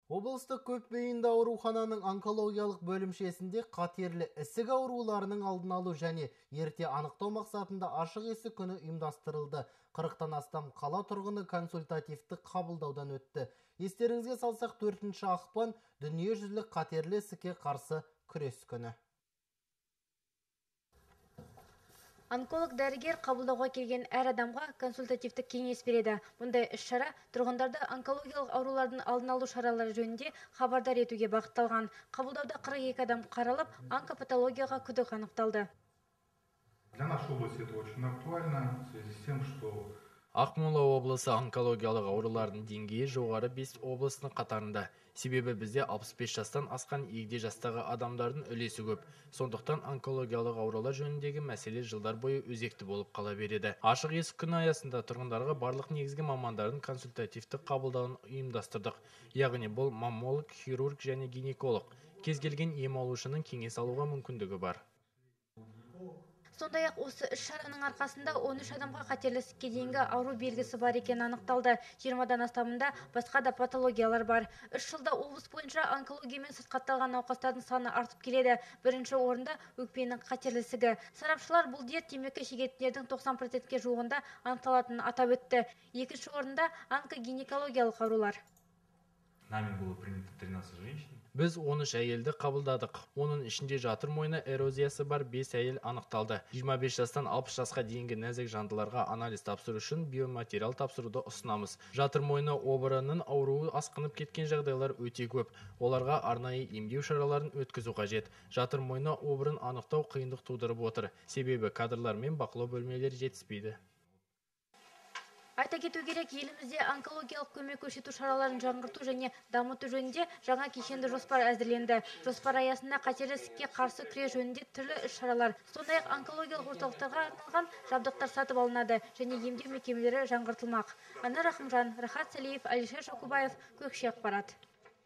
Облыстық көпбейінді аурухананың онкологиялық бөлімшесінде қатерлі ісік ауруларының алдын алу және ерте анықтау мақсатында ашық есік күні ұйымдастырылды. 40-тан астам қала тұрғыны консультативтік қабылдаудан өтті. Естеріңізге салсақ, 4 ақпан дүниежүзілік қатерлі ісікке қарсы күрес күні. Онколог дәрігер қабылдауға келген әр адамға консультативтік кеңес береді. Мұндай іс-шара тұрғындарды онкологиялық аурулардың алдын алу шаралары жөнінде хабардар етуге бағытталған. Қабылдауда 42 адам қаралып, онкопатологияға күдік анықталды. Для нашей области это очень актуально в связи с тем, что Ақмола облысы онкологиялық аурулардың деңгейі жоғары 5 облысының қатарында. Себебі бізде 65 жастан асқан егде жастағы адамдардың үлесі көп. Сондықтан онкологиялық аурулар жөніндегі мәселе жылдар бойы өзекті болып қала береді. Ашық есік күні аясында тұрғындарға барлық негізгі мамандардың консультативтік қабылдауын ұйымдастырдық. Яғни бұл маммолог, хирург және гинеколог. Кез келген ем алушының кеңес алуға мүмкіндігі бар. Сондай-ақ осы іс-шараның арқасында 13 адамға қатерлі ісікке дейінгі ауру белгісі бар екені анықталды. 20-дан астамында басқа да патологиялар бар. 3 жылда облыс бойынша онкологиямен сырқатталған науқастардың саны артып келеді. Бірінші орында өкпенің қатерлі ісігі. Сарапшылар бұл дерт темекі шегетіндердің 90%-ке жуығында анықталатынын атап өтті. Екінші орында онкогинекологиялық аурулар. нами было принято 13 женщин. Біз 13 әйелді қабылдадық. Оның ішінде жатыр мойны эрозиясы бар 5 әйел анықталды. 25 жастан 60 жасқа дейінгі нәзік жандыларға анализ тапсыру үшін биоматериал тапсыруды ұсынамыз. Жатыр мойны обырының ауруы асқынып кеткен жағдайлар өте көп. Оларға арнайы емдеу шараларын өткізу қажет. Жатыр мойны обырын анықтау қиындық тудырып отыр. Себебі кадрлар мен бақылау бөлмелері жетіспейді. Айта кету керек, елімізде онкологиялық көмек көрсету шараларын жаңғырту және дамыту жөнінде жаңа кешенді жоспар әзірленді. Жоспар аясында қатерлі ісікке қарсы күрес жөнінде түрлі іс-шаралар, сондай-ақ онкологиялық орталықтарға арналған жабдықтар сатып алынады және емдеу мекемелері жаңғыртылмақ. Анар Рахымжан, Рахат Салиев, Алишер Шокубаев, Көкше ақпарат.